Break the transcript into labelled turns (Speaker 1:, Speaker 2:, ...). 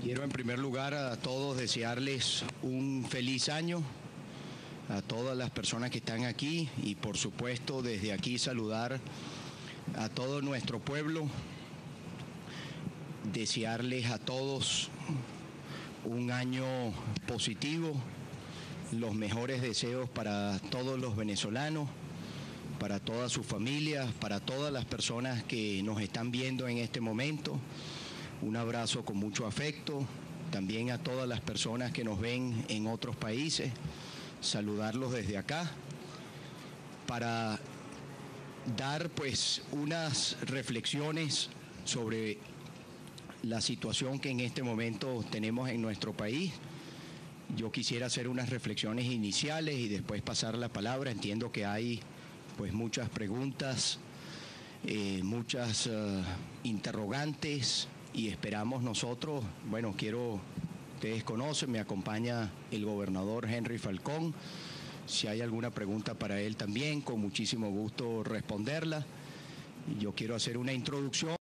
Speaker 1: Quiero en primer lugar a todos desearles un feliz año, a todas las personas que están aquí y por supuesto desde aquí saludar a todo nuestro pueblo, desearles a todos un año positivo, los mejores deseos para todos los venezolanos, para todas sus familias, para todas las personas que nos están viendo en este momento. Un abrazo con mucho afecto, también a todas las personas que nos ven en otros países, saludarlos desde acá, para dar pues unas reflexiones sobre la situación que en este momento tenemos en nuestro país. Yo quisiera hacer unas reflexiones iniciales y después pasar la palabra. Entiendo que hay pues muchas preguntas, muchas interrogantes y esperamos nosotros, bueno, ustedes conocen, me acompaña el gobernador Henry Falcón. Si hay alguna pregunta para él también, con muchísimo gusto responderla. Yo quiero hacer una introducción.